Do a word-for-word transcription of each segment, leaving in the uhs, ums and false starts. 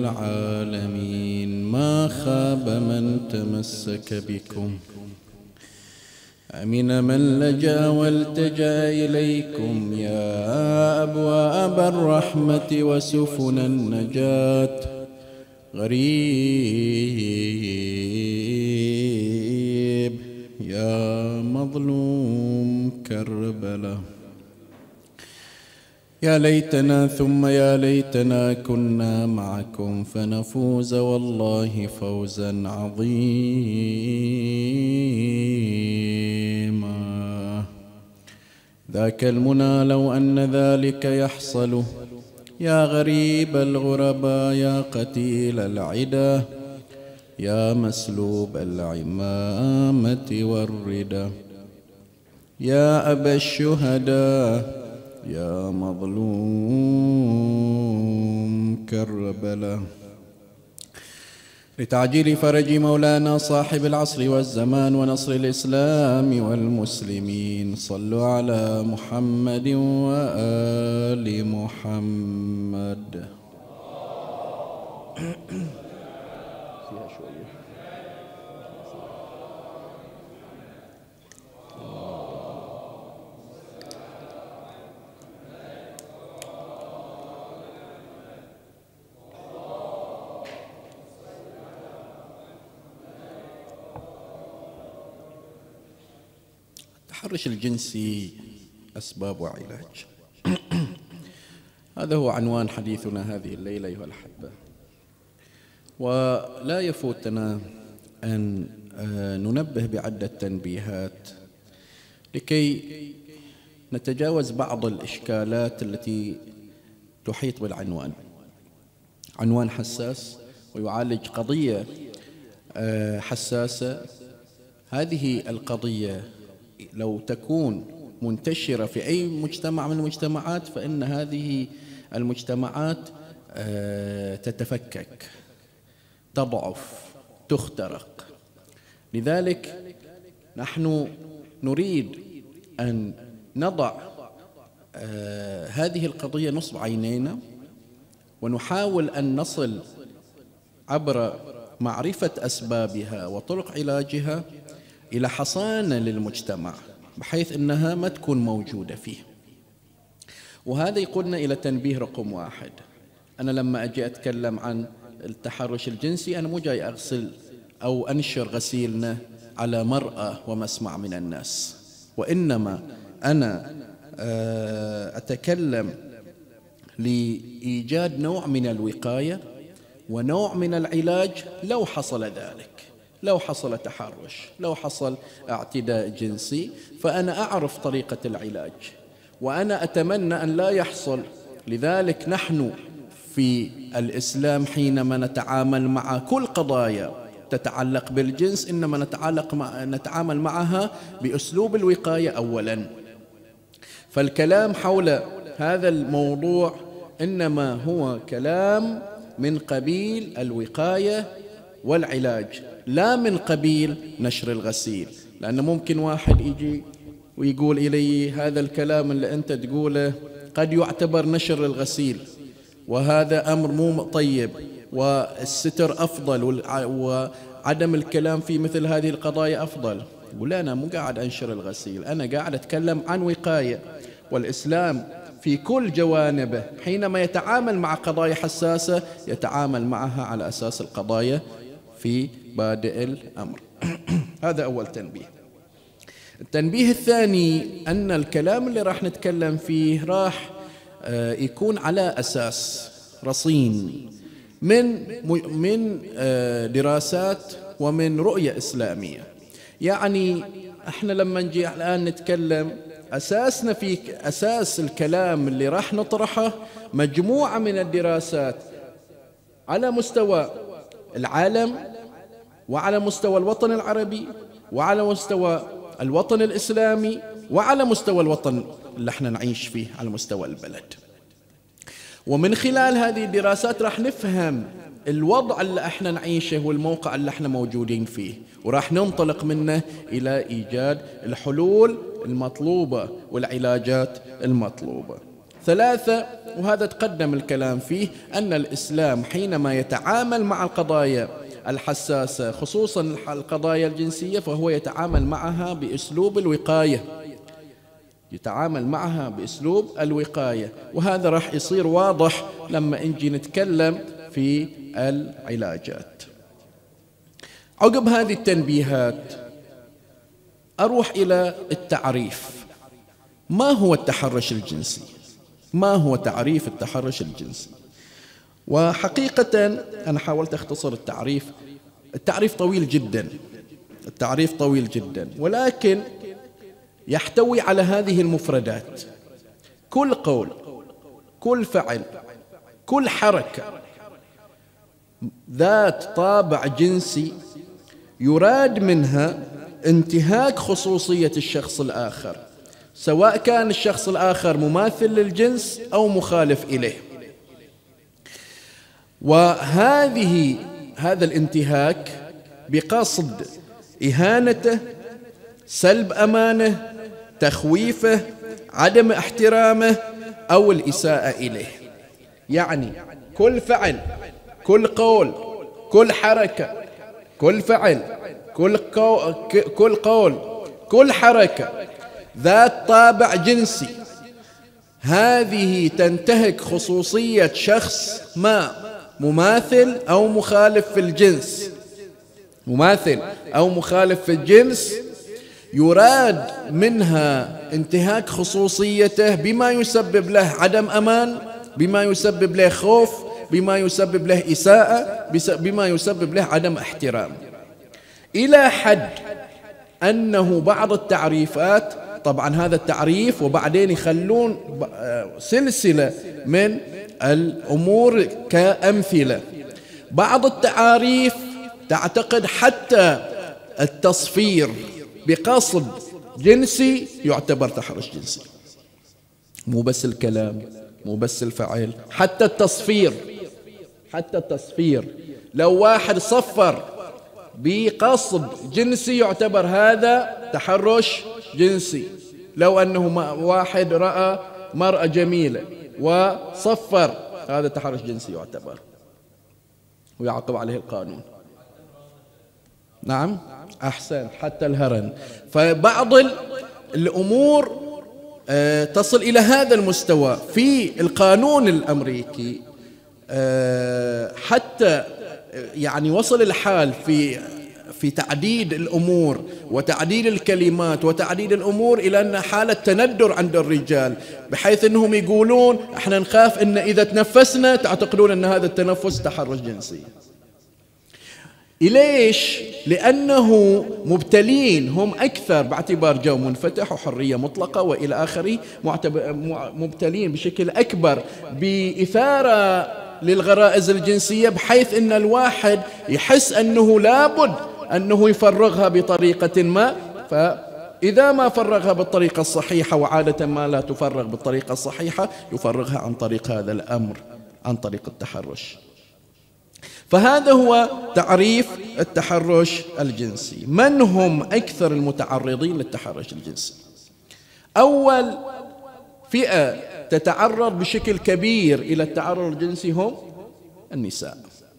العالمين. ما خاب من تمسك بكم، أمن من لجأ والتجأ إليكم يا أبواب الرحمة وسفن النجاة. غريب يا مظلوم كربلاء. يا ليتنا ثم يا ليتنا كنا معكم فنفوز والله فوزا عظيما. ذاك المنى لو أن ذلك يحصل. يا غريب الغرباء يا قتيل العدا يا مسلوب العمامة والردى يا أبا الشهداء يا مظلوم كربلاء. لتعجيل فرج مولانا صاحب العصر والزمان ونصر الإسلام والمسلمين صلوا على محمد وآل محمد. التحرش الجنسي أسباب وعلاج. هذا هو عنوان حديثنا هذه الليلة أيها الأحبة. ولا يفوتنا أن ننبه بعدة تنبيهات لكي نتجاوز بعض الإشكالات التي تحيط بالعنوان. عنوان حساس ويعالج قضية حساسة. هذه القضية لو تكون منتشرة في أي مجتمع من المجتمعات فإن هذه المجتمعات تتفكك، تضعف، تخترق. لذلك نحن نريد أن نضع هذه القضية نصب عينينا ونحاول أن نصل عبر معرفة أسبابها وطرق علاجها إلى حصانة للمجتمع بحيث أنها ما تكون موجودة فيه. وهذا يقودنا إلى تنبيه رقم واحد. أنا لما أجي أتكلم عن التحرش الجنسي أنا مو جاي أغسل أو أنشر غسيلنا على مرأة ومسمع من الناس، وإنما أنا أتكلم لإيجاد نوع من الوقاية ونوع من العلاج لو حصل ذلك. لو حصل تحرش، لو حصل اعتداء جنسي، فأنا أعرف طريقة العلاج وأنا أتمنى أن لا يحصل. لذلك نحن في الإسلام حينما نتعامل مع كل قضايا تتعلق بالجنس إنما نتعلق مع نتعامل معها بأسلوب الوقاية أولا. فالكلام حول هذا الموضوع إنما هو كلام من قبيل الوقاية والعلاج، لا من قبيل نشر الغسيل. لأن ممكن واحد يجي ويقول إلي هذا الكلام اللي أنت تقوله قد يعتبر نشر الغسيل وهذا أمر مو طيب والستر أفضل وعدم الكلام في مثل هذه القضايا أفضل. يقول لا، أنا مو قاعد أنشر الغسيل، أنا قاعد أتكلم عن وقاية. والإسلام في كل جوانبه حينما يتعامل مع قضايا حساسة يتعامل معها على أساس القضايا في بادئ الأمر. هذا أول تنبيه. التنبيه الثاني أن الكلام اللي راح نتكلم فيه راح يكون على أساس رصين من من دراسات ومن رؤية إسلامية. يعني احنا لما نجي الآن نتكلم أساسنا في أساس الكلام اللي راح نطرحه مجموعة من الدراسات على مستوى العالم وعلى مستوى الوطن العربي وعلى مستوى الوطن الإسلامي وعلى مستوى الوطن اللي احنا نعيش فيه على مستوى البلد. ومن خلال هذه الدراسات راح نفهم الوضع اللي احنا نعيشه والموقع اللي احنا موجودين فيه، وراح ننطلق منه إلى إيجاد الحلول المطلوبة والعلاجات المطلوبة. ثلاثة، وهذا تقدم الكلام فيه، أن الإسلام حينما يتعامل مع القضايا الحساسة خصوصا القضايا الجنسية فهو يتعامل معها بأسلوب الوقاية، يتعامل معها بأسلوب الوقاية، وهذا راح يصير واضح لما نجي نتكلم في العلاجات. عقب هذه التنبيهات أروح إلى التعريف. ما هو التحرش الجنسي؟ ما هو تعريف التحرش الجنسي؟ وحقيقة أنا حاولت أختصر التعريف، التعريف طويل جدا، التعريف طويل جدا، ولكن يحتوي على هذه المفردات: كل قول، كل فعل، كل حركة ذات طابع جنسي يراد منها انتهاك خصوصية الشخص الآخر، سواء كان الشخص الآخر مماثل للجنس أو مخالف إليه. وهذه هذا الانتهاك بقصد إهانته، سلب أمانه، تخويفه، عدم احترامه أو الإساءة إليه. يعني كل فعل، كل قول، كل حركة، كل فعل، كل قول، كل قول، كل حركة ذات طابع جنسي هذه تنتهك خصوصية شخص ما مماثل أو مخالف في الجنس، مماثل أو مخالف في الجنس، يراد منها انتهاك خصوصيته بما يسبب له عدم أمان، بما يسبب له خوف، بما يسبب له إساءة، بما يسبب له عدم احترام، إلى حد أنه بعض التعريفات، طبعا هذا التعريف وبعدين يخلون سلسلة من الأمور كأمثلة. بعض التعاريف تعتقد حتى التصفير بقصد جنسي يعتبر تحرش جنسي، مو بس الكلام، مو بس الفعل، حتى التصفير، حتى التصفير لو واحد صفر بقصد جنسي يعتبر هذا تحرش جنسي. لو أنه واحد رأى مرأة جميلة وصفر هذا تحرش جنسي يعتبر، ويعاقب عليه القانون. نعم أحسن، حتى الهرن. فبعض الأمور تصل إلى هذا المستوى في القانون الأمريكي، حتى يعني وصل الحال في في تعديد الأمور وتعديل الكلمات وتعديل الأمور إلى أن حالة تندر عند الرجال، بحيث أنهم يقولون احنا نخاف أن إذا تنفسنا تعتقدون أن هذا التنفس تحرش جنسي. ليش؟ لأنه مبتلين هم أكثر باعتبار جو منفتح وحرية مطلقة وإلى آخره، مبتلين بشكل أكبر بإثارة للغرائز الجنسية، بحيث أن الواحد يحس أنه لابد أنه يفرغها بطريقة ما، فإذا ما فرغها بالطريقة الصحيحة، وعادة ما لا تفرغ بالطريقة الصحيحة، يفرغها عن طريق هذا الأمر، عن طريق التحرش. فهذا هو تعريف التحرش الجنسي. من هم أكثر المتعرضين للتحرش الجنسي؟ أول فئة تتعرض بشكل كبير إلى التعرض الجنسي هم النساء.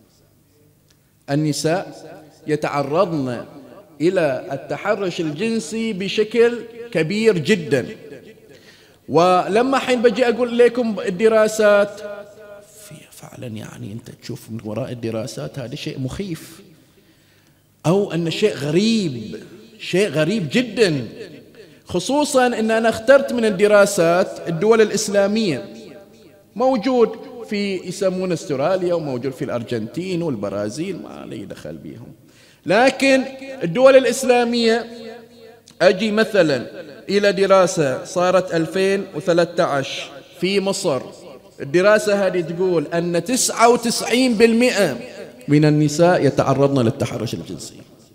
النساء يتعرضن إلى التحرش الجنسي بشكل كبير جدا. ولما حين بجي أقول لكم الدراسات، فعلا يعني أنت تشوف من وراء الدراسات هذا شيء مخيف، أو أن شيء غريب، شيء غريب جدا، خصوصا أن أنا اخترت من الدراسات الدول الإسلامية، موجود في يسمون استراليا وموجود في الأرجنتين والبرازيل، ما لي دخل بيهم، لكن الدول الإسلامية أجي مثلا إلى دراسة صارت ألفين وثلاثة عشر في مصر. الدراسة هذه تقول أن تسعة وتسعين بالمئة من النساء يتعرضن للتحرش الجنسي.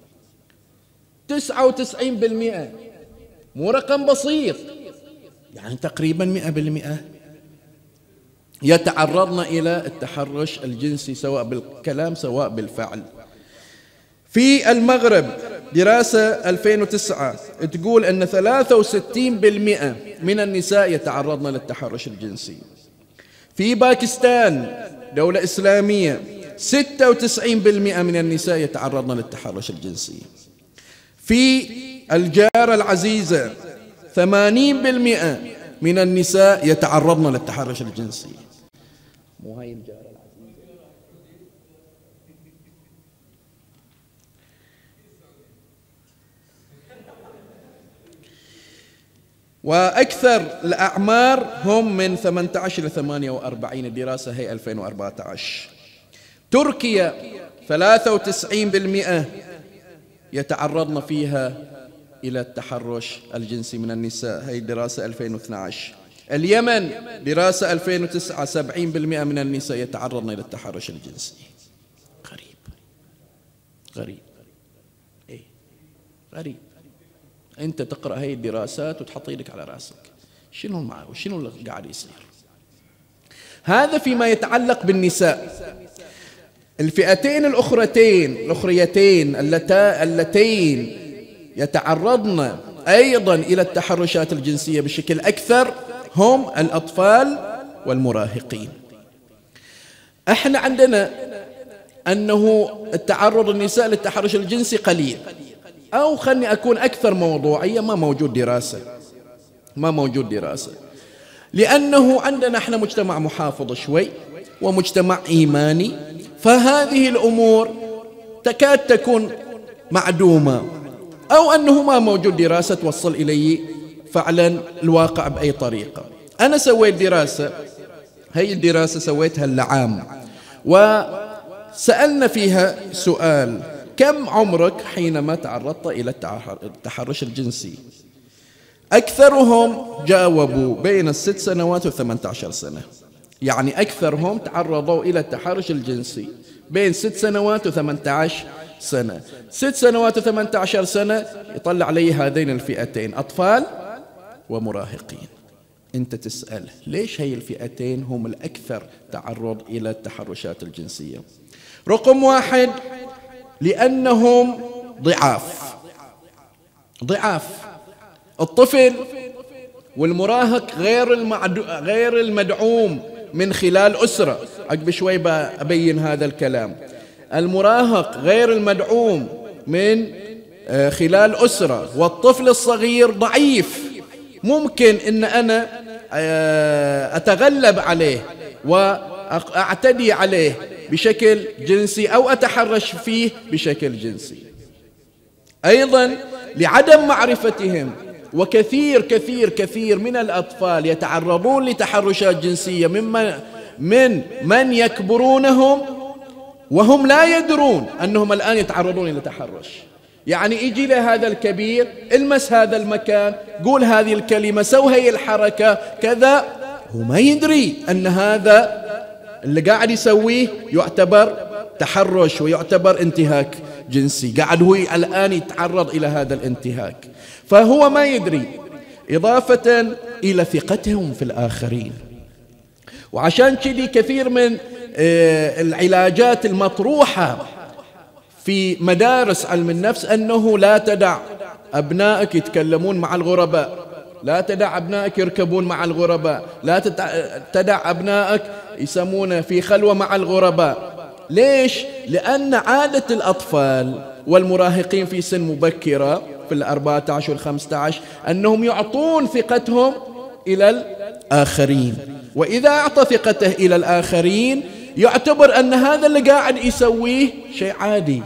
تسعة وتسعين بالمئة مو رقم بسيط، يعني تقريبا مئة بالمئة يتعرضن إلى التحرش الجنسي، سواء بالكلام سواء بالفعل. في المغرب دراسة ألفين وتسعة تقول أن ثلاثة وستين بالمئة من النساء يتعرضن للتحرش الجنسي. في باكستان دولة إسلامية ستة وتسعين بالمئة من النساء يتعرضن للتحرش الجنسي. في الجارة العزيزة ثمانين بالمئة من النساء يتعرضن للتحرش الجنسي. مو هاي الجارة العزيزة. وأكثر الأعمار هم من ثمانية عشر إلى ثمانية وأربعين، الدراسة هي ألفين وأربعة عشر. تركيا ثلاثة وتسعين بالمئة يتعرضن فيها إلى التحرش الجنسي من النساء، هي دراسة ألفين واثني عشر. اليمن دراسة ألفين وتسعة سبعين بالمئة من النساء يتعرضن إلى التحرش الجنسي. غريب غريب إيه غريب. أنت تقرأ هاي الدراسات وتحط يدك على رأسك، شنو معه وشنو اللي قاعد يصير؟ هذا فيما يتعلق بالنساء. الفئتين الأخرتين الأخريتين اللتين يتعرضن أيضا إلى التحرشات الجنسية بشكل أكثر هم الأطفال والمراهقين. احنا عندنا أنه التعرض النساء للتحرش الجنسي قليل، أو خلني أكون أكثر موضوعية، ما موجود دراسة ما موجود دراسة لأنه عندنا احنا مجتمع محافظ شوي ومجتمع إيماني، فهذه الأمور تكاد تكون معدومة، أو أنه ما موجود دراسة توصل إلي فعلا الواقع بأي طريقة. أنا سويت دراسة، هي الدراسة سويتها العام، وسألنا فيها سؤال: كم عمرك حينما تعرضت إلى التحرش الجنسي؟ أكثرهم جاوبوا بين الست سنوات وثمانية عشر سنة، يعني أكثرهم تعرضوا إلى التحرش الجنسي بين ست سنوات وثمانية عشر سنة. ست سنوات وثمانية عشر سنة يطلع علي هذين الفئتين، أطفال ومراهقين. أنت تسأل ليش هي الفئتين هم الأكثر تعرض إلى التحرشات الجنسية؟ رقم واحد، لأنهم ضعاف ضعاف الطفل والمراهق غير المعدو غير المدعوم من خلال أسرة. عقب شوي بأبين هذا الكلام. المراهق غير المدعوم من خلال أسرة، والطفل الصغير ضعيف، ممكن أن أنا أتغلب عليه وأعتدي عليه بشكل جنسي أو أتحرش فيه بشكل جنسي. أيضا لعدم معرفتهم، وكثير كثير كثير من الأطفال يتعرضون لتحرشات جنسية ممن من من يكبرونهم وهم لا يدرون أنهم الآن يتعرضون إلى تحرش. يعني يجي له هذا الكبير، المس هذا المكان، قول هذه الكلمة، سو هي الحركة كذا، هو ما يدري أن هذا اللي قاعد يسويه يعتبر تحرش ويعتبر انتهاك جنسي، قاعد هو الآن يتعرض إلى هذا الانتهاك، فهو ما يدري. إضافة إلى ثقتهم في الآخرين. وعشان كذي كثير من العلاجات المطروحة في مدارس علم النفس أنه لا تدع أبنائك يتكلمون مع الغرباء، لا تدع أبنائك يركبون مع الغرباء، لا تدع أبنائك يسمون في خلوة مع الغرباء. ليش؟ لأن عادة الأطفال والمراهقين في سن مبكرة في الأربعة عشر والخمسة عشر أنهم يعطون ثقتهم إلى الآخرين، وإذا أعطى ثقته إلى الآخرين يعتبر أن هذا اللي قاعد يسويه شيء عادي،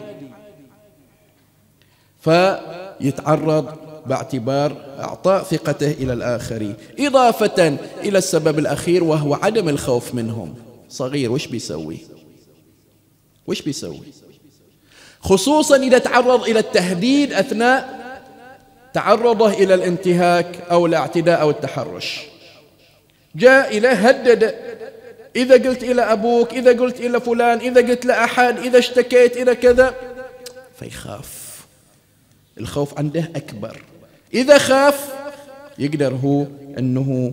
فيتعرض باعتبار أعطاء ثقته إلى الآخرين. إضافة إلى السبب الأخير وهو عدم الخوف منهم. صغير وش بيسوي؟ وش بيسوي؟ خصوصا إذا تعرض إلى التهديد أثناء تعرضه إلى الانتهاك أو الاعتداء أو التحرش. جاء إليه هدد: إذا قلت إلى أبوك، إذا قلت إلى فلان، إذا قلت لأحد، إذا اشتكيت إلى كذا، فيخاف. الخوف عنده أكبر. إذا خاف يقدر هو أنه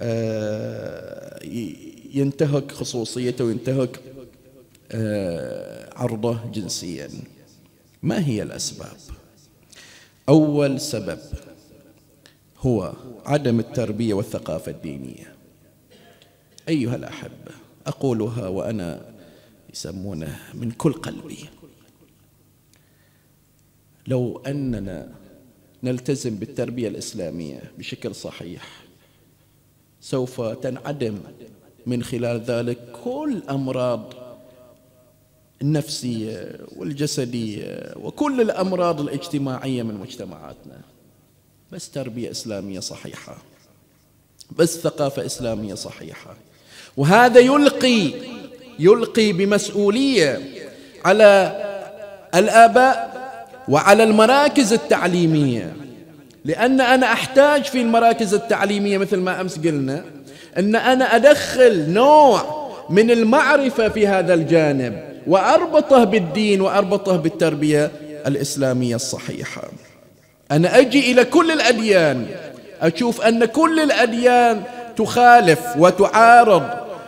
ينتهك خصوصيته وينتهك عرضه جنسيا. ما هي الأسباب؟ أول سبب هو عدم التربية والثقافة الدينية. أيها الأحبة، أقولها وأنا يسمونه من كل قلبي، لو أننا نلتزم بالتربية الإسلامية بشكل صحيح سوف تنعدم من خلال ذلك كل الأمراض النفسية والجسدية وكل الأمراض الاجتماعية من مجتمعاتنا. بس تربية إسلامية صحيحة، بس ثقافة إسلامية صحيحة. وهذا يلقي يلقي بمسؤولية على الآباء وعلى المراكز التعليمية، لأن أنا أحتاج في المراكز التعليمية مثل ما أمس قلنا أن أنا أدخل نوع من المعرفة في هذا الجانب وأربطه بالدين وأربطه بالتربية الإسلامية الصحيحة. أنا أجي إلى كل الأديان أشوف أن كل الأديان تخالف وتعارض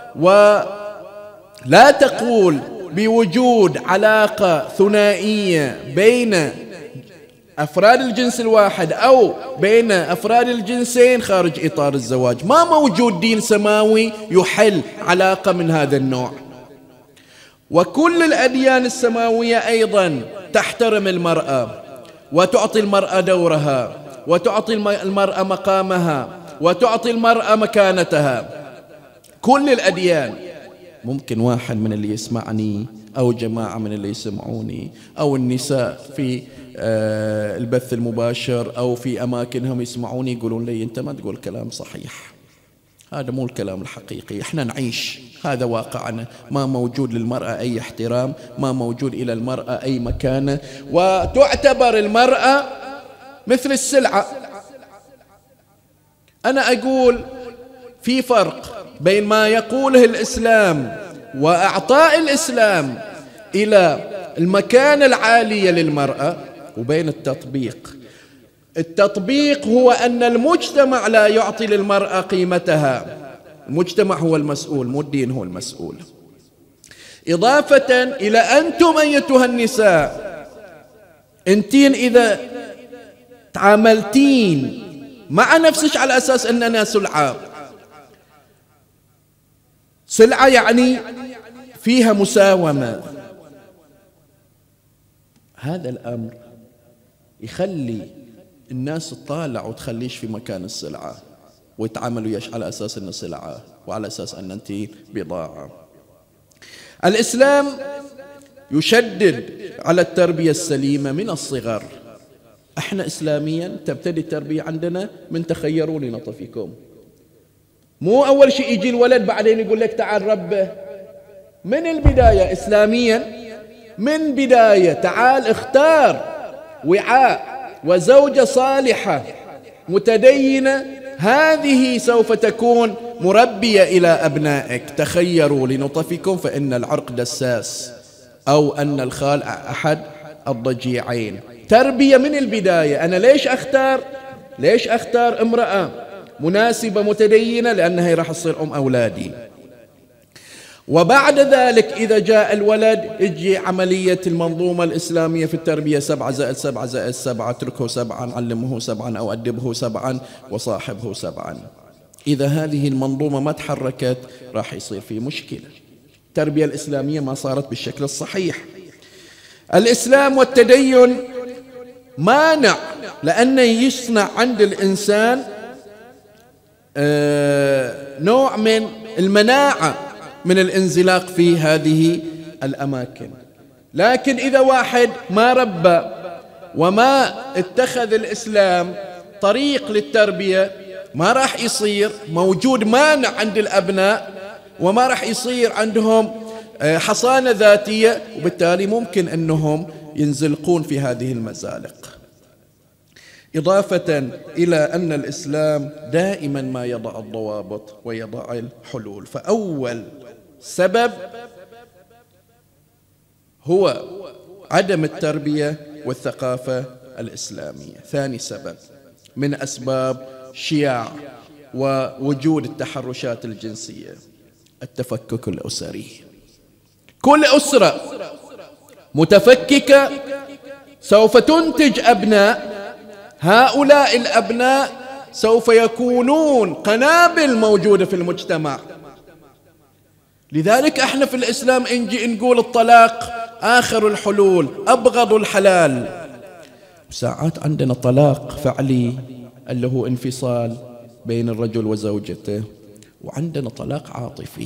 ولا تقول بوجود علاقة ثنائية بين أفراد الجنس الواحد أو بين أفراد الجنسين خارج إطار الزواج. ما موجود دين سماوي يحل علاقة من هذا النوع. وكل الأديان السماوية أيضا تحترم المرأة وتعطي المرأة دورها وتعطي المرأة مقامها وتعطي المرأة مكانتها. كل الأديان. ممكن واحد من اللي يسمعني أو جماعة من اللي يسمعوني أو النساء في البث المباشر أو في أماكنهم يسمعوني يقولون لي أنت ما تقول كلام صحيح، هذا مو الكلام الحقيقي. إحنا نعيش هذا واقعنا، ما موجود للمرأة أي احترام، ما موجود إلى المرأة أي مكانة، وتعتبر المرأة مثل السلعة. أنا أقول في فرق بين ما يقوله الإسلام وأعطاء الإسلام إلى المكانة العالية للمرأة وبين التطبيق. التطبيق هو أن المجتمع لا يعطي للمرأة قيمتها. المجتمع هو المسؤول، مو الدين هو المسؤول. إضافة إلى أنتم أيتها النساء، أنتين إذا تعاملتين مع نفسك على أساس أننا سلعة، سلعة يعني فيها مساومة، هذا الأمر يخلي الناس تطالع وتخليش في مكان السلعة ويتعاملوا يش على أساس أنه سلعة وعلى أساس أن أنت بضاعة. الإسلام يشدد على التربية السليمة من الصغر. احنا إسلاميا تبتدي التربية عندنا من تخيروني نطفيكم، مو أول شيء يجي الولد بعدين يقول لك تعال ربه. من البداية إسلاميا من بداية تعال اختار وعاء وزوجة صالحة متدينة، هذه سوف تكون مربية إلى أبنائك. تخيروا لنطفكم فإن العرق دساس، أو أن الخال أحد الضجيعين. تربية من البداية. أنا ليش أختار ليش أختار امرأة مناسبة متدينة؟ لأنها راح تصير أم أولادي. وبعد ذلك إذا جاء الولد يجي عملية المنظومة الإسلامية في التربية، سبعة زائد سبعة زائد سبعة، اتركه سبعا، علمه سبعا أو أدبه سبعا وصاحبه سبعا. إذا هذه المنظومة ما تحركت راح يصير في مشكلة. التربية الإسلامية ما صارت بالشكل الصحيح. الإسلام والتدين مانع، لأنه يصنع عند الإنسان نوع من المناعة من الانزلاق في هذه الأماكن. لكن إذا واحد ما ربى وما اتخذ الإسلام طريق للتربية ما راح يصير موجود مانع عند الأبناء، وما راح يصير عندهم حصانة ذاتية، وبالتالي ممكن أنهم ينزلقون في هذه المزالق. إضافة إلى أن الإسلام دائما ما يضع الضوابط ويضع الحلول. فأول سبب هو عدم التربية والثقافة الإسلامية. ثاني سبب من أسباب شياع ووجود التحرشات الجنسية التفكك الأسري. كل أسرة متفككة سوف تنتج أبناء هؤلاء الأبناء سوف يكونون قنابل موجودة في المجتمع. لذلك احنا في الإسلام نجي نقول الطلاق آخر الحلول، أبغض الحلال. ساعات عندنا طلاق فعلي اللي هو انفصال بين الرجل وزوجته، وعندنا طلاق عاطفي،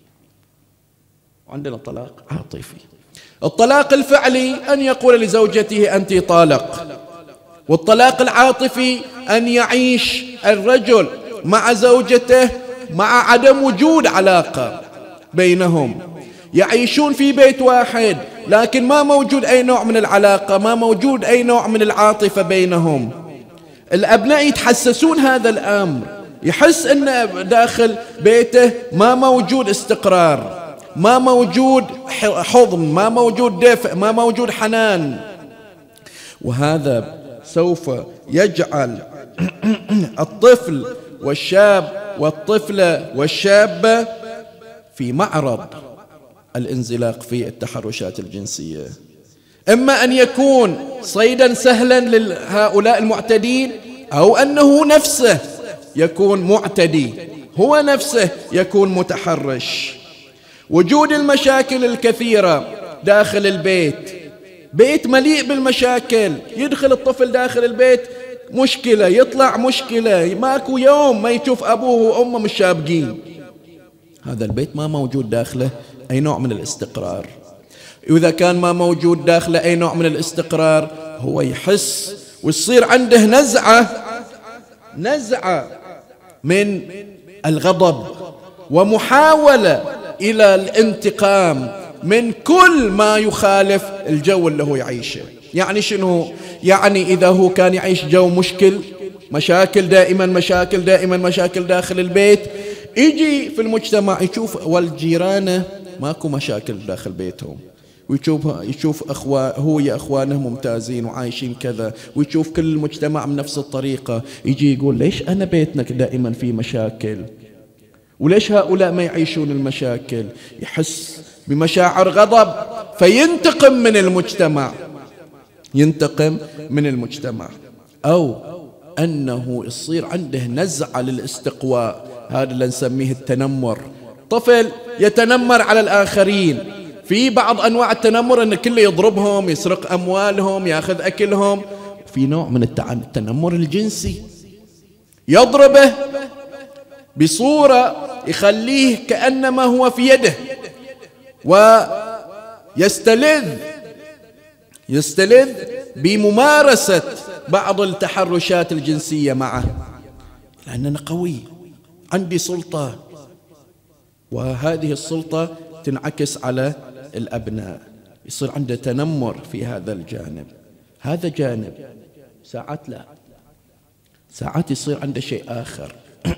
وعندنا طلاق عاطفي. الطلاق الفعلي أن يقول لزوجته أنت طالق، والطلاق العاطفي أن يعيش الرجل مع زوجته مع عدم وجود علاقة بينهم، يعيشون في بيت واحد لكن ما موجود أي نوع من العلاقة، ما موجود أي نوع من العاطفة بينهم. الأبناء يتحسسون هذا الأمر، يحس أن داخل بيته ما موجود استقرار، ما موجود حضن، ما موجود دفء، ما موجود حنان. وهذا سوف يجعل الطفل والشاب والطفلة والشابة في معرض الانزلاق في التحرشات الجنسية. إما أن يكون صيدا سهلا لهؤلاء المعتدين، أو أنه نفسه يكون معتدي، هو نفسه يكون متحرش. وجود المشاكل الكثيرة داخل البيت، بيت مليء بالمشاكل، يدخل الطفل داخل البيت مشكلة، يطلع مشكلة، ماكو يوم ما يشوف أبوه وأمه مش شابقين. هذا البيت ما موجود داخله أي نوع من الاستقرار. إذا كان ما موجود داخله أي نوع من الاستقرار، هو يحس ويصير عنده نزعة نزعة من الغضب ومحاولة إلى الانتقام من كل ما يخالف الجو اللي هو يعيشه. يعني شنو؟ يعني إذا هو كان يعيش جو مشكل، مشاكل دائما مشاكل دائما مشاكل داخل البيت، يجي في المجتمع يشوف والجيرانه ماكو مشاكل داخل بيتهم، ويشوف يشوف أخوان هو يا أخوانه ممتازين وعايشين كذا، ويشوف كل المجتمع من نفس الطريقة، يجي يقول ليش أنا بيتنا دائما في مشاكل، وليش هؤلاء ما يعيشون المشاكل؟ يحس بمشاعر غضب فينتقم من المجتمع، ينتقم من المجتمع. أو أنه يصير عنده نزعة للاستقواء، هذا اللي نسميه التنمر. طفل يتنمر على الآخرين، في بعض أنواع التنمر أن كله يضربهم، يسرق أموالهم، يأخذ أكلهم. في نوع من التنمر الجنسي، يضربه بصورة يخليه كأنما هو في يده، ويستلذ يستلذ بممارسة بعض التحرشات الجنسية معه، لأننا قوي، عندي سلطة، وهذه السلطة تنعكس على الأبناء، يصير عنده تنمر في هذا الجانب. هذا جانب. ساعات لا، ساعات يصير عنده شيء آخر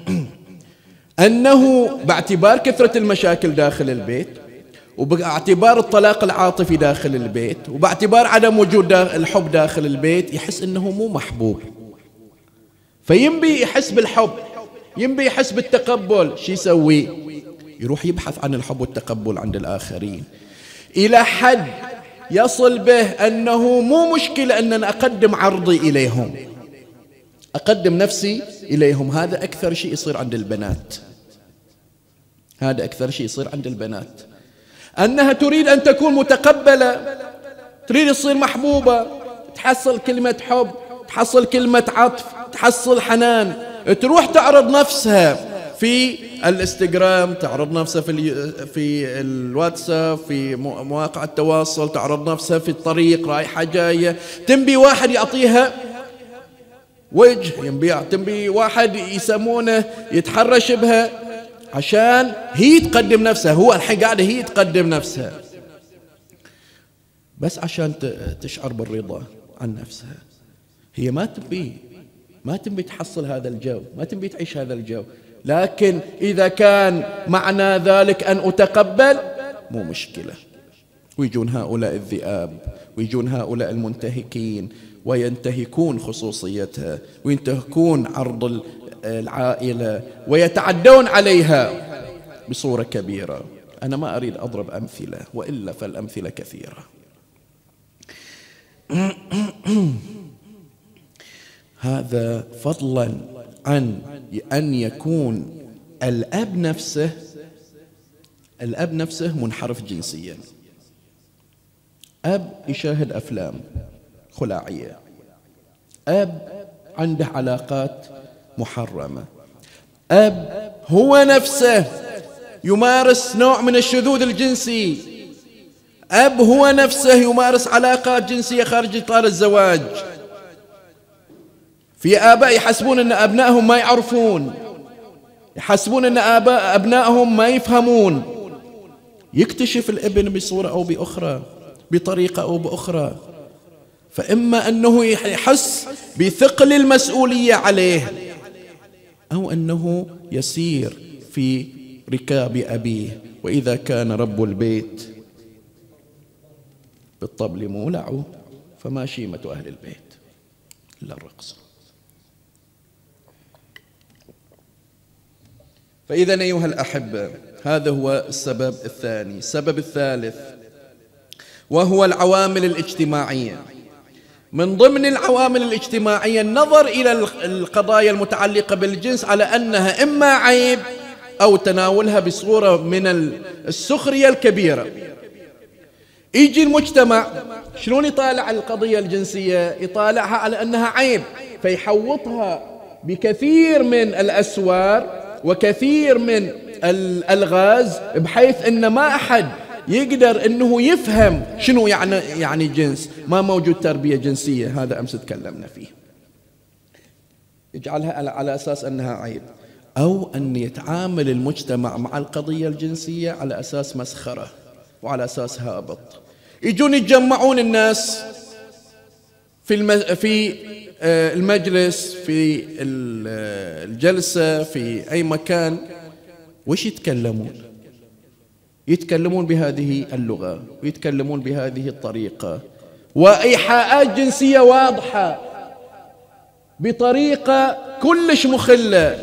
أنه باعتبار كثرة المشاكل داخل البيت، وباعتبار الطلاق العاطفي داخل البيت، وباعتبار عدم وجود الحب داخل البيت، يحس أنه مو محبوب، فينبي يحس بالحب، ينبي يحس بالتقبل. شو يسوي؟ يروح يبحث عن الحب والتقبل عند الآخرين، إلى حد يصل به أنه مو مشكلة أن أنا أقدم عرضي إليهم، أقدم نفسي إليهم. هذا أكثر شيء يصير عند البنات، هذا أكثر شيء يصير عند البنات، أنها تريد أن تكون متقبلة، تريد تصير محبوبة، تحصل كلمة حب، تحصل كلمة عطف، تحصل حنان، تروح تعرض نفسها في الانستغرام، تعرض نفسها في في الواتساب، في مواقع التواصل، تعرض نفسها في الطريق رايحة جاية، تنبي واحد يعطيها وجه، ينبيع تنبي واحد يسمونه يتحرش بها عشان هي تقدم نفسها. هو الحين قاعدة هي تقدم نفسها بس عشان تشعر بالرضا عن نفسها. هي ما تبي ما تبي تحصل هذا الجو، ما تبي تعيش هذا الجو. لكن إذا كان معنى ذلك أن أتقبل، مو مشكلة. ويجون هؤلاء الذئاب، ويجون هؤلاء المنتهكين، وينتهكون خصوصيتها، وينتهكون عرض العائلة، ويتعدون عليها بصورة كبيرة. أنا ما أريد أضرب أمثلة، وإلا فالأمثلة كثيرة. هذا فضلا عن أن يكون الأب نفسه الأب نفسه منحرف جنسيا. أب يشاهد أفلام خلاعية، أب عنده علاقات محرمة، أب هو نفسه يمارس نوع من الشذوذ الجنسي، أب هو نفسه يمارس علاقات جنسية خارج إطار الزواج. في آباء يحسبون أن أبنائهم ما يعرفون، يحسبون أن آباء أبنائهم ما يفهمون. يكتشف الابن بصورة أو بأخرى، بطريقة أو بأخرى، فإما أنه يحس بثقل المسؤولية عليه، أو أنه يسير في ركاب أبيه. وإذا كان رب البيت بالطبل مولع فما شيمة أهل البيت إلا الرقص. فإذا أيها الأحبة، هذا هو السبب الثاني. السبب الثالث وهو العوامل الاجتماعية. من ضمن العوامل الاجتماعية النظر إلى القضايا المتعلقة بالجنس على أنها إما عيب أو تناولها بصورة من السخرية الكبيرة. يجي المجتمع شلون يطالع القضية الجنسية؟ يطالعها على أنها عيب، فيحوطها بكثير من الأسوار وكثير من الألغاز، بحيث أن ما أحد يقدر أنه يفهم شنو يعني يعني جنس. ما موجود تربية جنسية، هذا أمس تكلمنا فيه. يجعلها على أساس أنها عيب، أو أن يتعامل المجتمع مع القضية الجنسية على أساس مسخرة وعلى أساس هابط. يجون يتجمعون الناس في الم... في المجلس، في الجلسة، في أي مكان، وش يتكلمون؟ يتكلمون بهذه اللغة ويتكلمون بهذه الطريقة، وإيحاءات جنسية واضحة بطريقة كلش مخلة.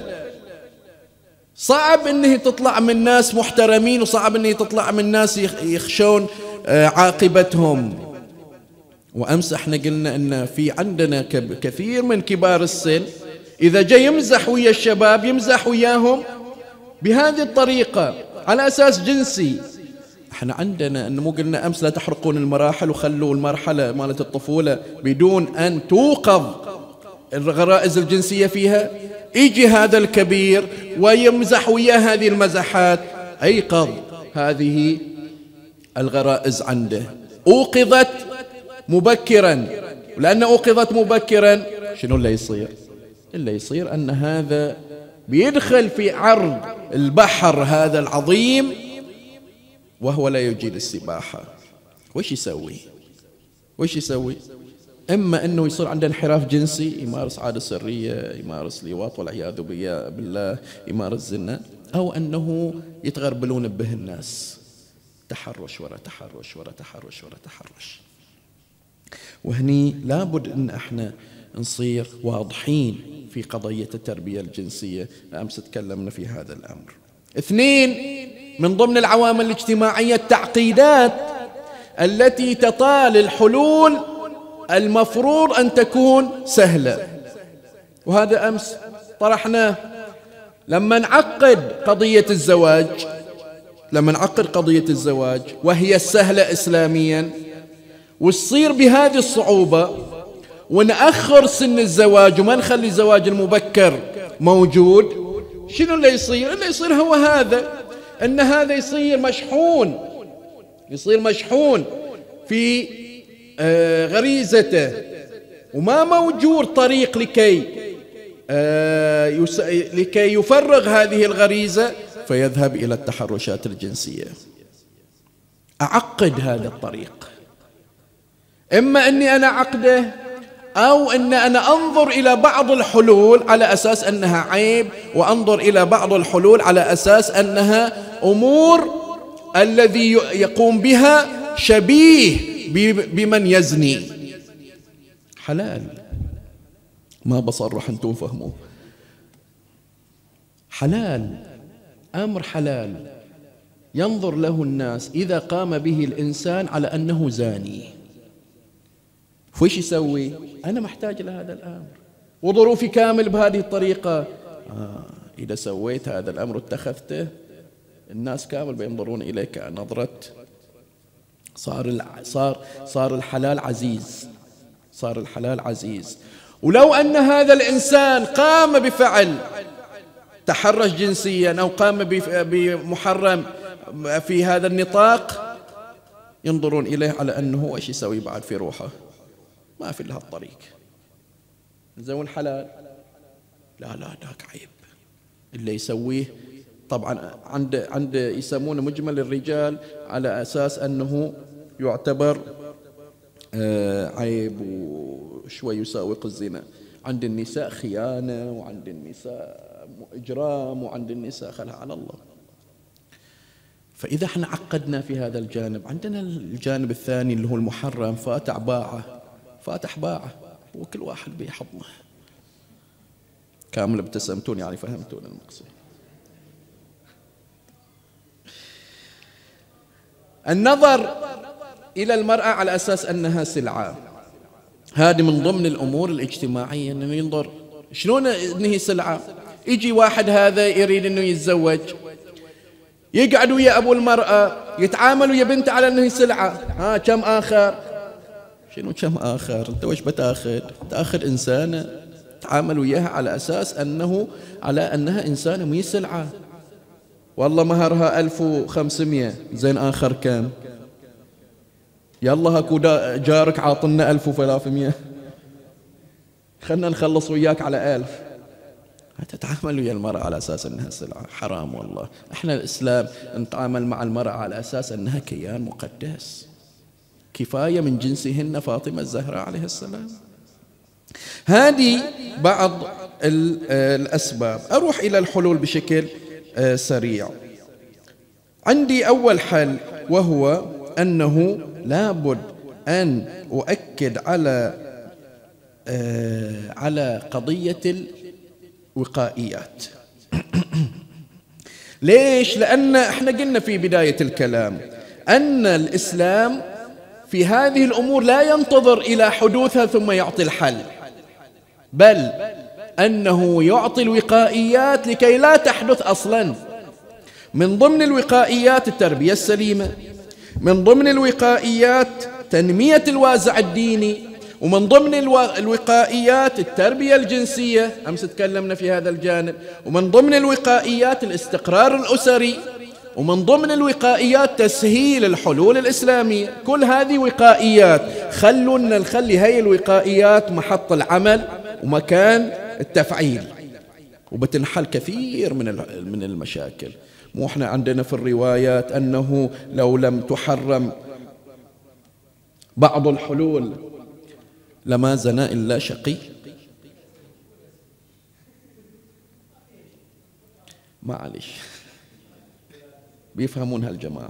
صعب أنه تطلع من ناس محترمين، وصعب أنه تطلع من ناس يخشون عاقبتهم. وأمس احنا قلنا أن في عندنا كثير من كبار السن إذا جاي يمزح ويا الشباب يمزح وياهم بهذه الطريقة على أساس جنسي. احنا عندنا أن مو قلنا أمس لا تحرقون المراحل وخلوا المرحلة مالت الطفولة بدون أن توقظ الغرائز الجنسية فيها. يجي هذا الكبير ويمزح ويا هذه المزحات، أيقظ هذه الغرائز عنده، أوقظت مبكرا. ولأن أوقظت مبكرا شنو اللي يصير؟ اللي يصير أن هذا بيدخل في عرض البحر هذا العظيم وهو لا يجيد السباحة. وش يسوي؟ وش يسوي؟ إما أنه يصير عنده انحراف جنسي، يمارس عادة سرية، يمارس لواط والعياذ بالله، يمارس زنا، أو أنه يتغربلون به الناس، تحرش ورا تحرش ورا تحرش ورا تحرش. وهني لابد أن احنا نصير واضحين في قضية التربية الجنسية. أمس تكلمنا في هذا الأمر. اثنين، من ضمن العوامل الاجتماعية التعقيدات التي تطال الحلول المفروض أن تكون سهلة، وهذا أمس طرحناه. لما نعقد قضية الزواج لما نعقد قضية الزواج وهي السهلة إسلاميا، وتصير بهذه الصعوبة، ونأخر سن الزواج وما نخلي الزواج المبكر موجود، شنو اللي يصير؟ اللي يصير هو هذا، أن هذا يصير مشحون يصير مشحون في غريزته، وما موجود طريق لكي لكي يفرغ هذه الغريزة، فيذهب إلى التحرشات الجنسية. أعقد هذا الطريق، إما أني أنا عقده، أو أن أنا أنظر إلى بعض الحلول على أساس أنها عيب، وأنظر إلى بعض الحلول على أساس أنها أمور الذي يقوم بها شبيه بمن يزني. حلال، ما بصرح أنتم فهموا، حلال، أمر حلال ينظر له الناس إذا قام به الإنسان على أنه زاني. فوش يسوي؟ أنا محتاج لهذا الأمر، وظروفي كامل بهذه الطريقة. آه إذا سويت هذا الأمر واتخذته، الناس كامل بينظرون إليك نظرة صار صار صار الحلال عزيز، صار الحلال عزيز. ولو أن هذا الإنسان قام بفعل تحرش جنسيا أو قام بمحرم في هذا النطاق، ينظرون إليه على أنه إيش يسوي بعد في روحه، ما في لها الطريق. زون حلال، لا لا ذاك عيب اللي يسويه. طبعا عند عند يسمونه مجمل الرجال على أساس أنه يعتبر عيب وشوي يساوق الزنا. عند النساء خيانة، وعند النساء إجرام، وعند النساء خلها على الله. فإذا احنا عقدنا في هذا الجانب، عندنا الجانب الثاني اللي هو المحرم، فاتح باعه فاتح باعه وكل واحد بيحضنه. كامل ابتسمتون يعني فهمتون المقصود. النظر إلى المرأة على أساس أنها سلعة، هذه من ضمن الأمور الاجتماعية، أنه ينظر شلون أنه سلعة. يجي واحد هذا يريد أنه يتزوج، يقعد ويا أبو المرأة يتعامل ويا بنت على أنه سلعة. ها كم آخر؟ شنو كم آخر؟ أنت وش بتاخذ؟ تاخذ إنسانة تعامل وياها على أساس أنه على أنها إنسانة مي سلعة. والله مهرها ألف وخمسمية، زين آخر كم؟ يلا هاكو جارك عاطلنا ألف وثلاثمية، خلنا نخلص وياك على ألف. تتعامل ويا المرأة على أساس أنها سلعة، حرام والله. احنا الإسلام نتعامل مع المرأة على أساس أنها كيان مقدس، كفاية من جنسهن فاطمة الزهراء عليه السلام. هذه بعض الأسباب. أروح إلى الحلول بشكل سريع. عندي أول حل، وهو أنه لابد أن أؤكد على على قضية الوقائيات. ليش؟ لأن احنا قلنا في بداية الكلام أن الإسلام في هذه الأمور لا ينتظر إلى حدوثها ثم يعطي الحل، بل أنه يعطي الوقائيات لكي لا تحدث أصلا. من ضمن الوقائيات التربية السليمة، من ضمن الوقائيات تنمية الوازع الديني، ومن ضمن الوقائيات التربية الجنسية، أمس تكلمنا في هذا الجانب، ومن ضمن الوقائيات الاستقرار الأسري، ومن ضمن الوقائيات تسهيل الحلول الإسلامية. كل هذه وقائيات. خلونا نخلي هاي الوقائيات محط العمل ومكان التفعيل، وبتنحل كثير من من المشاكل. مو احنا عندنا في الروايات أنه لو لم تحرم بعض الحلول لما زنى إلا شقي؟ معلش بيفهمون هالجماعة.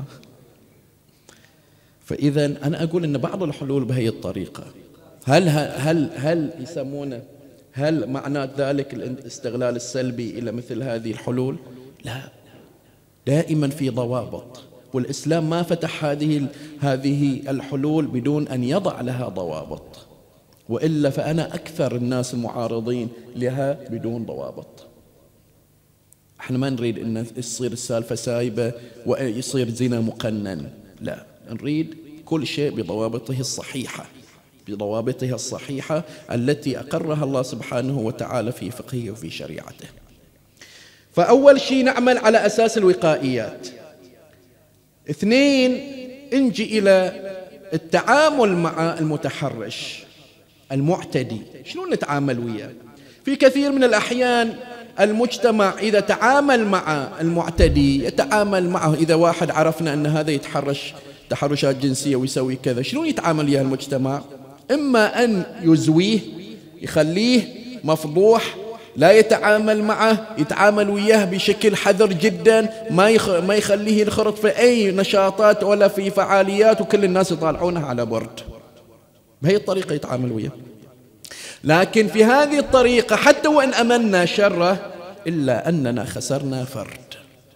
فإذا أنا أقول أن بعض الحلول بهي الطريقة، هل هل هل يسمونه هل معنى ذلك الاستغلال السلبي إلى مثل هذه الحلول؟ لا، دائما في ضوابط، والإسلام ما فتح هذه هذه الحلول بدون أن يضع لها ضوابط، وإلا فأنا أكثر الناس المعارضين لها بدون ضوابط. احنا ما نريد أن يصير السالفة سايبة ويصير زنا مقنن، لا، نريد كل شيء بضوابطه الصحيحة، بضوابطها الصحيحة التي أقرها الله سبحانه وتعالى في فقهه وفي شريعته. فأول شيء نعمل على أساس الوقائيات. اثنين، نجي إلى التعامل مع المتحرش المعتدي. شلون نتعامل وياه؟ في كثير من الأحيان المجتمع إذا تعامل مع المعتدي يتعامل معه، إذا واحد عرفنا أن هذا يتحرش تحرشات جنسية ويسوي كذا، شلون يتعامل وياه المجتمع؟ إما أن يزويه، يخليه مفضوح، لا يتعامل معه، يتعامل وياه بشكل حذر جدا، ما يخ... ما يخليه ينخرط في أي نشاطات ولا في فعاليات وكل الناس يطالعونها على برد. بهي الطريقة يتعامل وياه. لكن في هذه الطريقة حتى وإن أمنا شره إلا أننا خسرنا فرد،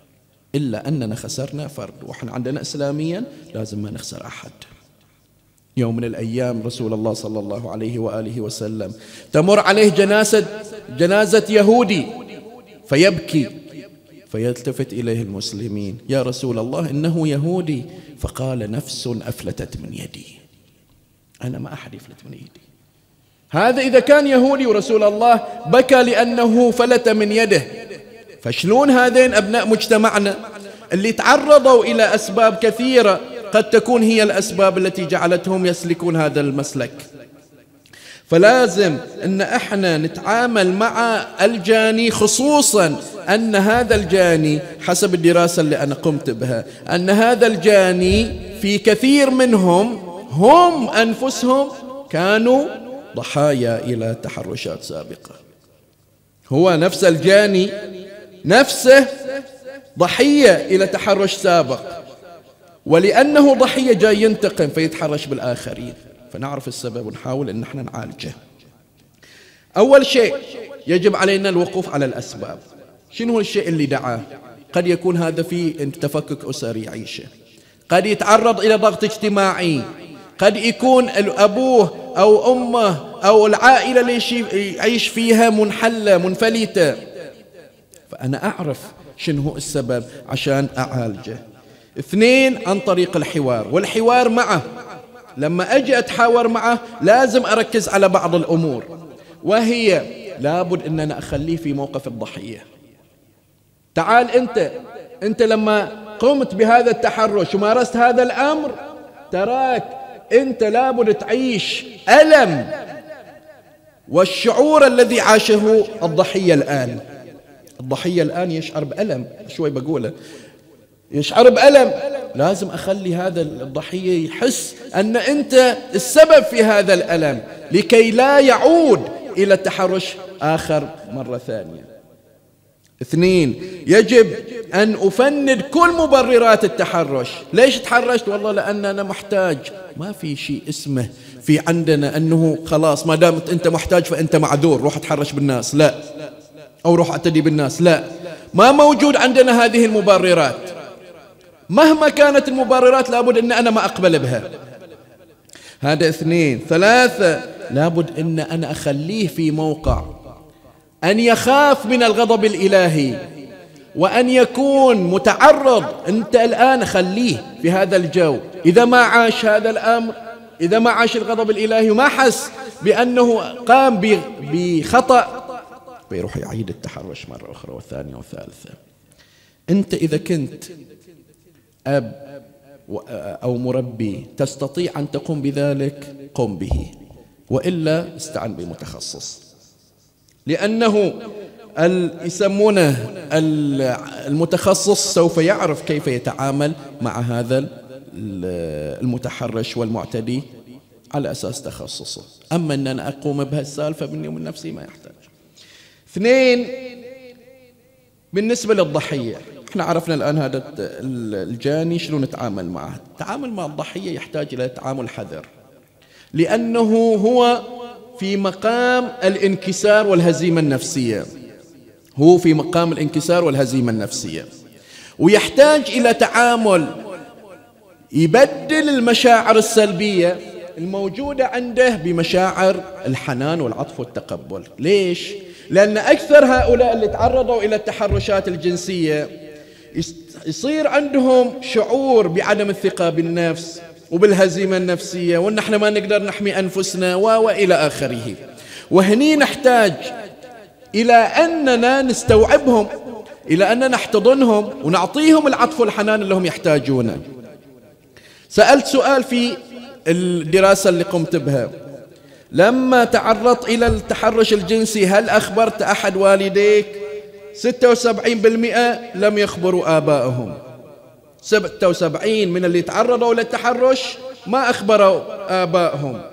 إلا أننا خسرنا فرد، وإحنا عندنا إسلاميا لازم ما نخسر أحد. يوم من الأيام رسول الله صلى الله عليه وآله وسلم تمر عليه جنازة جنازة يهودي فيبكي، فيلتفت إليه المسلمين: يا رسول الله إنه يهودي. فقال: نفس أفلتت من يدي، أنا ما أحد يفلت من يدي. هذا إذا كان يهودي ورسول الله بكى لأنه فلت من يده، فشلون هذين أبناء مجتمعنا اللي تعرضوا إلى أسباب كثيرة قد تكون هي الأسباب التي جعلتهم يسلكون هذا المسلك. فلازم أن احنا نتعامل مع الجاني، خصوصا أن هذا الجاني حسب الدراسة اللي أنا قمت بها أن هذا الجاني في كثير منهم هم أنفسهم كانوا ضحايا إلى تحرشات سابقة. هو نفس الجاني نفسه ضحية إلى تحرش سابق، ولأنه ضحية جاي ينتقم فيتحرش بالآخرين. فنعرف السبب ونحاول أن احنا نعالجه. أول شيء يجب علينا الوقوف على الأسباب. شنو الشيء اللي دعاه؟ قد يكون هذا في تفكك أسري يعيشه، قد يتعرض إلى ضغط اجتماعي، قد يكون أبوه أو أمه أو العائلة اللي يعيش فيها منحلة منفلتة. فأنا أعرف شنو هو السبب عشان أعالجه. اثنين، عن طريق الحوار، والحوار معه. لما أجي أتحاور معه لازم أركز على بعض الأمور، وهي لابد أن أنا أخليه في موقف الضحية. تعال أنت أنت لما قمت بهذا التحرش ومارست هذا الأمر، تراك أنت لابد تعيش ألم والشعور الذي عاشه الضحية الآن. الضحية الآن يشعر بألم، شوي بقوله يشعر بألم. لازم أخلي هذا الضحية يحس أن أنت السبب في هذا الألم لكي لا يعود إلى التحرش آخر مرة ثانية. اثنين، يجب أن أفند كل مبررات التحرش. ليش تحرشت؟ والله لأن أنا محتاج. ما في شيء اسمه في عندنا أنه خلاص ما دامت أنت محتاج فأنت معذور روح تحرش بالناس، لا، أو روح أعتدي بالناس، لا، ما موجود عندنا هذه المبررات. مهما كانت المبررات لابد أن أنا ما أقبل بها. هذا اثنين. ثلاثة، لابد أن أنا أخليه في موقع أن يخاف من الغضب الإلهي وأن يكون متعرض. أنت الآن خليه في هذا الجو. إذا ما عاش هذا الأمر، إذا ما عاش الغضب الإلهي وما حس بأنه قام بخطأ، بيروح يعيد التحرش مرة أخرى وثانية وثالثة. أنت إذا كنت أب أو مربي تستطيع أن تقوم بذلك قم به، وإلا استعن بمتخصص، لأنه يسمونه المتخصص سوف يعرف كيف يتعامل مع هذا المتحرش والمعتدي على أساس تخصصه. أما أن أنا أقوم بهالسالفة مني ومن نفسي ما يحتاج. اثنين، بالنسبة للضحية، احنا عرفنا الآن هذا الجاني شلو نتعامل معه. التعامل مع الضحية يحتاج إلى تعامل حذر، لأنه هو في مقام الانكسار والهزيمة النفسية. هو في مقام الانكسار والهزيمة النفسية، ويحتاج إلى تعامل يبدل المشاعر السلبية الموجودة عنده بمشاعر الحنان والعطف والتقبل. ليش؟ لأن أكثر هؤلاء اللي تعرضوا إلى التحرشات الجنسية يصير عندهم شعور بعدم الثقة بالنفس وبالهزيمة النفسية، وأن احنا ما نقدر نحمي أنفسنا وإلى آخره. وهني نحتاج إلى أننا نستوعبهم، إلى أننا نحتضنهم ونعطيهم العطف والحنان اللي هم يحتاجونه. سألت سؤال في الدراسة اللي قمت بها: لما تعرضت إلى التحرش الجنسي هل أخبرت أحد والديك؟ ستة وسبعين بالمئة لم يخبروا آبائهم. ستة وسبعين من اللي تعرضوا للتحرش ما أخبروا آبائهم.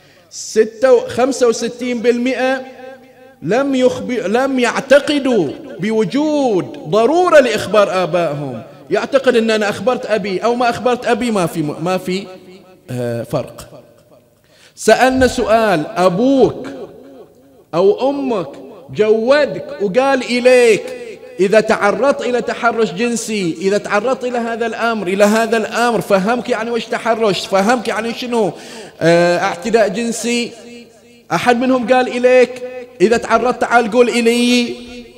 خمسة وستين بالمئة لم يخبر لم يعتقدوا بوجود ضرورة لإخبار آبائهم. يعتقد أن أنا أخبرت أبي أو ما أخبرت أبي ما في ما في آه فرق. سألنا سؤال: أبوك أو أمك جودك وقال إليك إذا تعرضت إلى تحرش جنسي، إذا تعرضت إلى هذا الأمر إلى هذا الأمر فهمك يعني وش تحرش، فهمك يعني شنو اه اعتداء جنسي، أحد منهم قال إليك إذا تعرضت تعال قول إلي.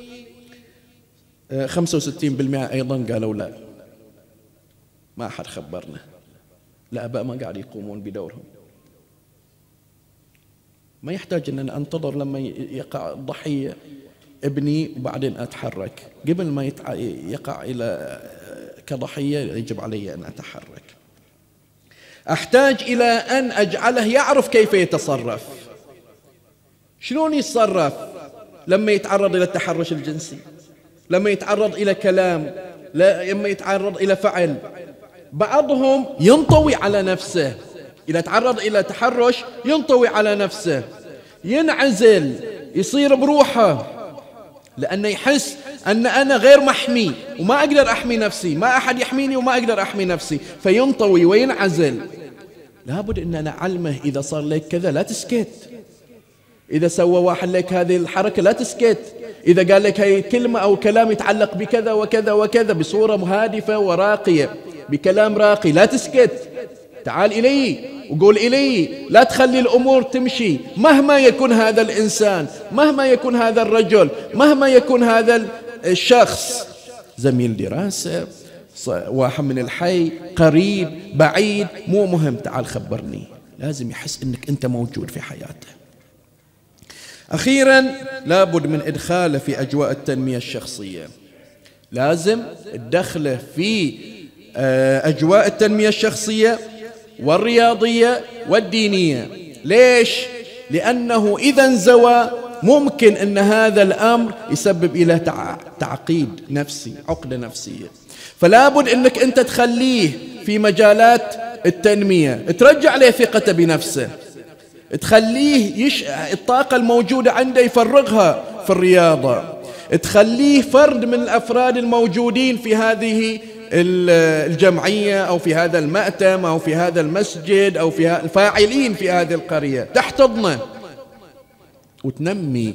اه خمسة وستين بالمئة أيضا قالوا لا، ما أحد خبرنا، الآباء ما قاعد يقومون بدورهم. ما يحتاج أن أنتظر لما يقع الضحية ابني وبعدين أتحرك، قبل ما يقع إلى كضحية يجب علي أن أتحرك. أحتاج إلى أن أجعله يعرف كيف يتصرف، شلون يتصرف لما يتعرض إلى التحرش الجنسي، لما يتعرض إلى كلام، لما يتعرض إلى فعل. بعضهم ينطوي على نفسه، إذا تعرض إلى تحرش ينطوي على نفسه، ينعزل، يصير بروحه، لأنه يحس أن أنا غير محمي وما أقدر أحمي نفسي، ما أحد يحميني وما أقدر أحمي نفسي، فينطوي وينعزل. لابد أن أنا أعلمه إذا صار لك كذا لا تسكت، إذا سوى واحد لك هذه الحركة لا تسكت، إذا قال لك هاي كلمة أو كلام يتعلق بكذا وكذا وكذا بصورة هادفة وراقية بكلام راقي لا تسكت، تعال إلي وقول إلي، لا تخلي الأمور تمشي. مهما يكون هذا الإنسان، مهما يكون هذا الرجل، مهما يكون هذا الشخص، زميل دراسة، واحد من الحي، قريب بعيد، مو مهم، تعال خبرني. لازم يحس أنك أنت موجود في حياته. أخيرا لابد من إدخاله في أجواء التنمية الشخصية، لازم تدخله في أجواء التنمية الشخصية والرياضية والدينية. ليش؟ لأنه إذا انزوى ممكن أن هذا الأمر يسبب إلى تعقيد نفسي، عقدة نفسية. فلا بد أنك أنت تخليه في مجالات التنمية، ترجع له ثقته بنفسه، تخليه يش... الطاقة الموجودة عنده يفرغها في الرياضة، تخليه فرد من الأفراد الموجودين في هذه الجمعية أو في هذا المأتم أو في هذا المسجد أو في الفاعلين في هذه القرية، تحتضنه وتنمي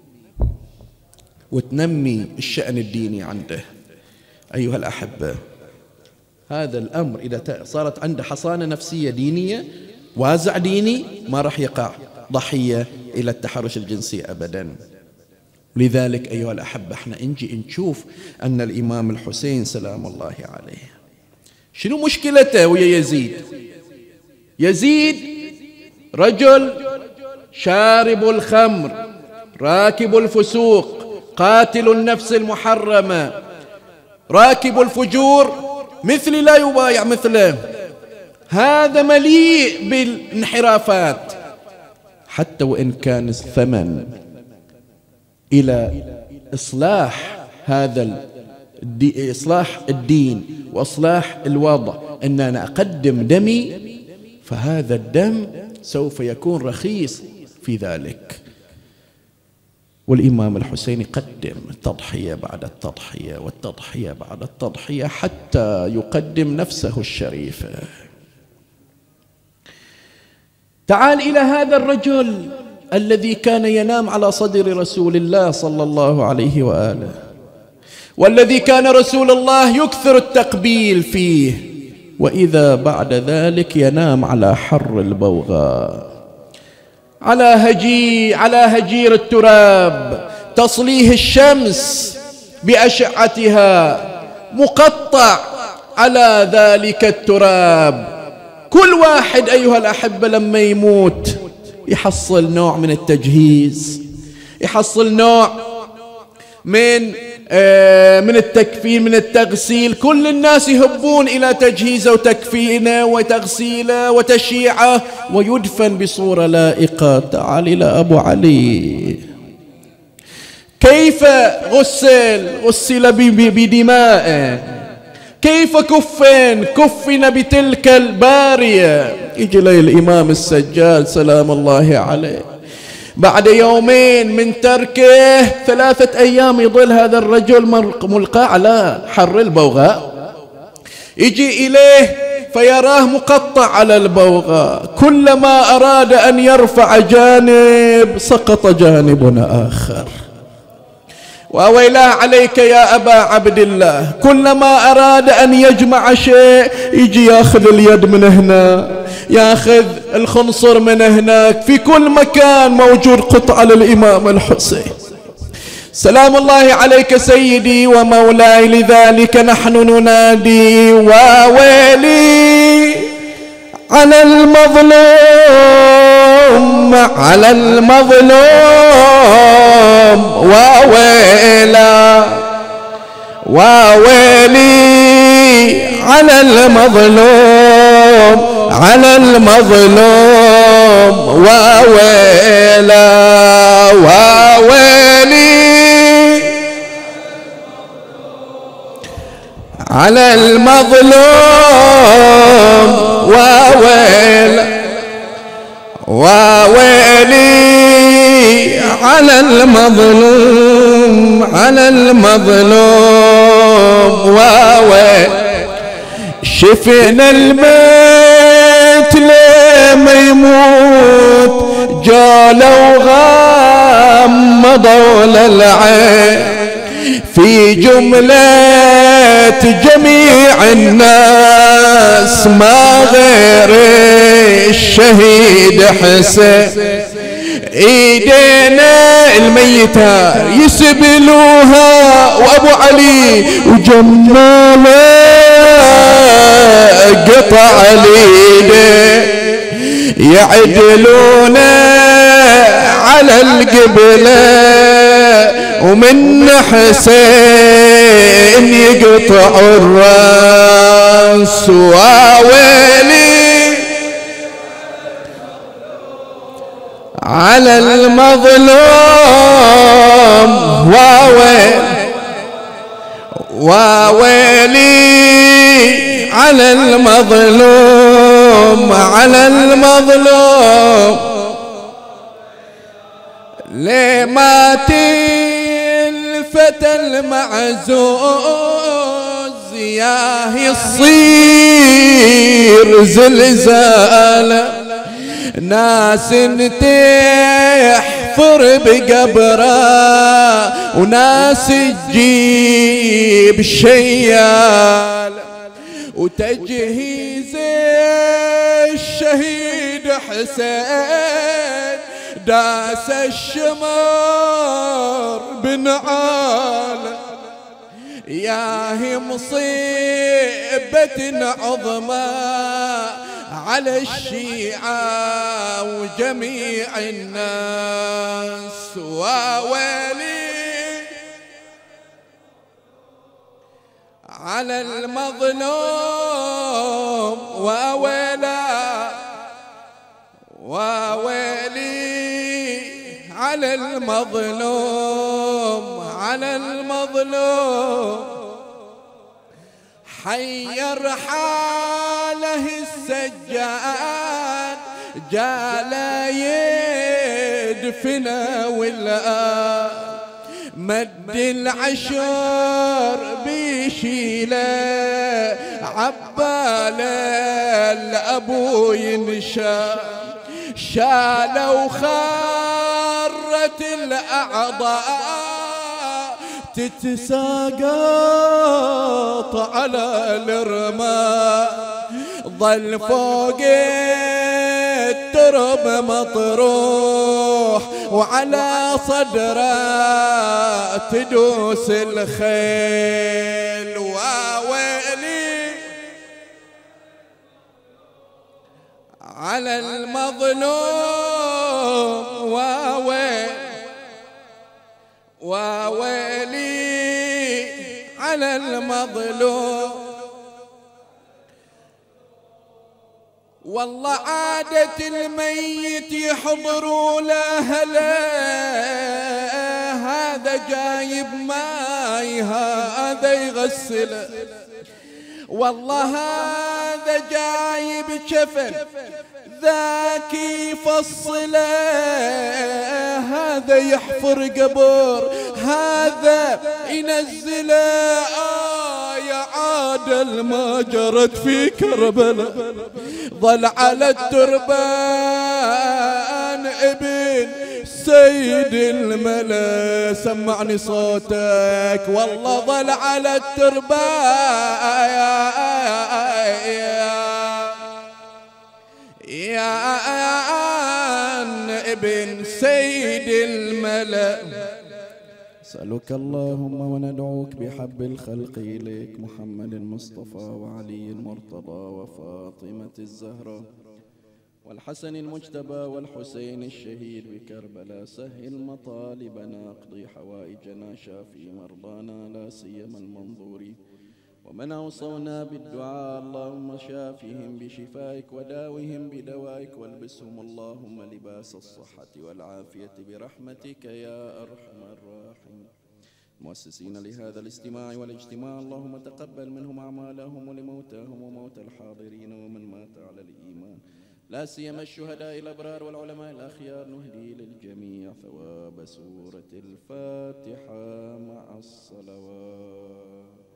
وتنمي الشأن الديني عنده. أيها الأحبة، هذا الأمر إذا صارت عنده حصانة نفسية دينية، وازع ديني، ما راح يقع ضحية إلى التحرش الجنسي أبدا. لذلك أيها الأحبة احنا نجي نشوف أن الإمام الحسين سلام الله عليه شنو مشكلته ويا يزيد. يزيد رجل شارب الخمر، راكب الفسوق، قاتل النفس المحرمة، راكب الفجور، مثلي لا يبايع مثله، هذا مليء بالانحرافات. حتى وإن كان الثمن إلى إصلاح هذا الدي إصلاح الدين وإصلاح الوضع أن أنا أقدم دمي، فهذا الدم سوف يكون رخيص في ذلك. والإمام الحسين يقدم التضحية بعد التضحية والتضحية بعد التضحية حتى يقدم نفسه الشريفة. تعال إلى هذا الرجل الذي كان ينام على صدر رسول الله صلى الله عليه وآله، والذي كان رسول الله يكثر التقبيل فيه، وإذا بعد ذلك ينام على حر البوغاء، على هجي على هجير التراب تصليه الشمس بأشعتها، مقطع على ذلك التراب. كل واحد أيها الأحبة لما يموت يحصل نوع من التجهيز، يحصل نوع من آه من التكفين، من التغسيل. كل الناس يهبون إلى تجهيزه وتكفينه وتغسيله وتشييعه، ويدفن بصورة لائقة. تعال إلى أبو علي، كيف غسل؟ غسل بدمائه. كيف كفن؟ كفن بتلك البارية. يجي لي الإمام السجاد سلام الله عليه بعد يومين من تركه، ثلاثة أيام يظل هذا الرجل ملقى على حر البوغاء، يجي إليه فيراه مقطع على البوغاء، كلما أراد أن يرفع جانب سقط جانب آخر. وويلاه عليك يا أبا عبد الله، كلما أراد أن يجمع شيء يجي ياخذ اليد من هنا، ياخذ الخنصر من هناك، في كل مكان موجود قطعة للإمام الحسين سلام الله عليك سيدي ومولاي. لذلك نحن ننادي وويلي على المظلوم، على المظلوم وويلا، وويلي على المظلوم، على المظلوم وويلا، وويلي على المظلوم وويلا، وويلي على المظلوم، على المظلوم وويل. شفنا الميت لما يموت جالوا غمضوا للعين، في جملة جميع الناس ما غير الشهيد حسين. ايدينا الميتة يسبلوها وابو علي وجماله قطع اليده، يعدلونا على القبلة ومن حسين يقطع الراس. وويلي على المظلوم، وويل وويلي على المظلوم، على المظلوم. ليه مات الفتى المعزوز ياه يصير زلزال، ناس تحفر بقبره وناس تجيب شيال، وتجهيز الشهيد حسين داس الشمر بنعال. ياهي مصيبة عظمى على الشيعة وجميع الناس. وويلي على المظلوم، وويلا وويلي على المظلوم، على المظلوم. حير حاله السجان جال يدفنا والآن، مد العشر بيشيله عباله الأبو ينشا، شالوا خرت الأعضاء تتساقط على الرماء، ظل فوق الترب مطروح وعلى صدره تدوس الخيل. وويلي على المظلوم، وويل وويلي على المظلوم. والله عادة الميت يحضروا لأهله، هذا جايب ماي هذا يغسله، والله هذا جايب شفن ذاك يفصله، هذا يحفر قبر هذا ينزله. آه يا عادل ما جرت في كربلاء، ظل على التربان ابن سيد الملا سمعني صوتك والله ظل على التربة يا ابن سيد الملا. أسألك اللهم وندعوك بحب الخلق إليك محمد المصطفى وعلي المرتضى وفاطمة الزهراء والحسن المجتبى والحسين الشهيد بكربلاء. سهل مطالبنا اقضي حوائجنا شافي مرضانا لا سيما المنظورين ومن أوصونا بالدعاء اللهم شافهم بشفائك وداوهم بدوائك والبسهم اللهم لباس الصحة والعافية برحمتك يا أرحم الراحمين. مؤسسين لهذا الاستماع والاجتماع اللهم تقبل منهم أعمالهم ولموتاهم وموتى الحاضرين ومن مات على الإيمان لا سيما الشهداء الأبرار والعلماء الأخيار. نهدي للجميع ثواب سورة الفاتحة مع الصلوات.